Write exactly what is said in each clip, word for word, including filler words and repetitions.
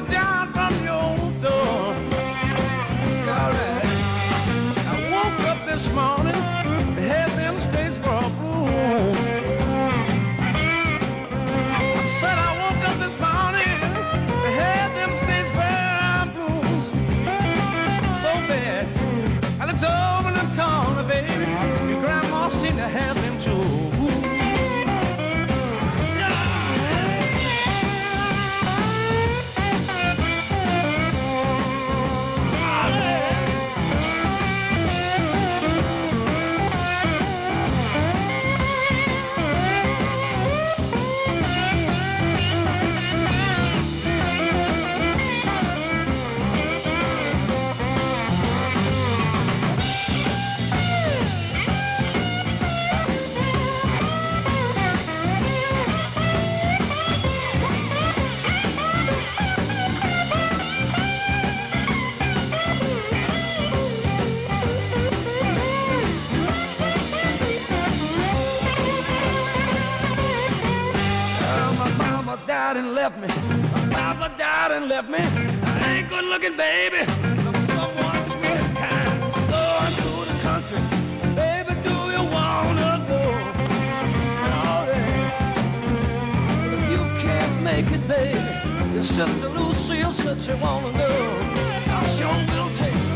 down from your door. All right. I woke up this morning, had them Statesboro blues. I said I woke up this morning, had them Statesboro blues. So bad. I looked over in the corner, baby. Your grandma seemed to have them too. Died and left me. My papa died and left me. I ain't good looking, baby. I'm someone sweet and kind. Going through the country, baby, do you wanna go? Oh, yeah. If you can't make it, baby, your sister Lucille said she wanna go. I sure will take her.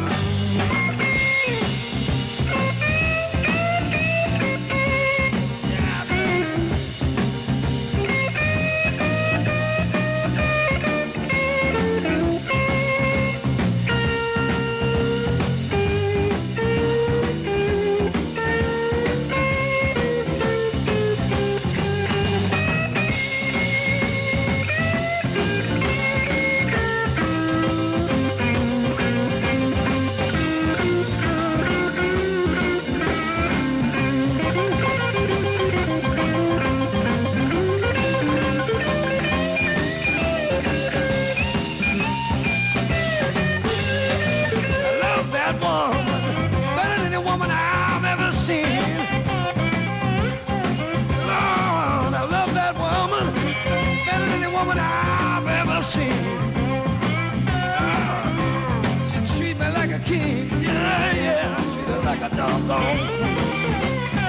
Woman I've ever seen. Uh, she treat me like a king. Yeah, yeah, treat her like a doggone.